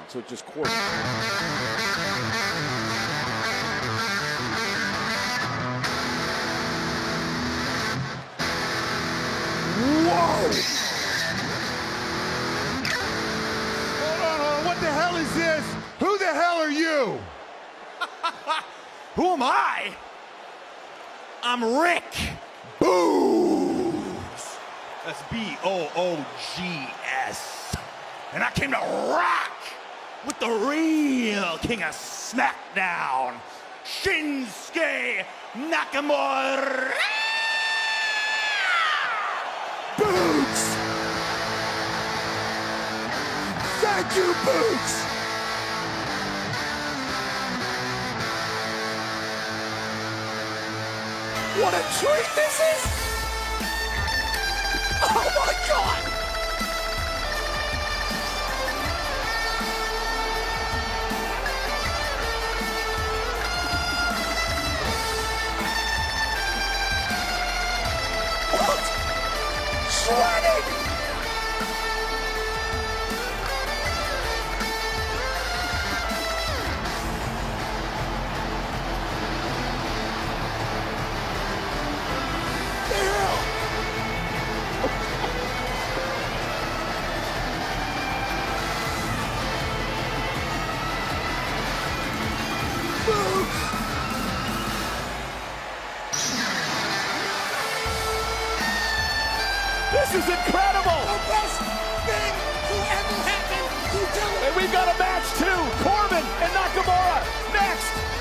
so it just courses. Whoa! Hold on, what the hell is this? Who the hell are you? Who am I? I'm Rick Boogs. That's B-O-O-G-S. And I came to rock with the real king of SmackDown, Shinsuke Nakamura. Boogs! Thank you, Boogs! What a treat this is! Oh my God! What? Shredded! This is incredible! The best thing to ever happen to Dylan. And we've got a match too. Corbin and Nakamura next.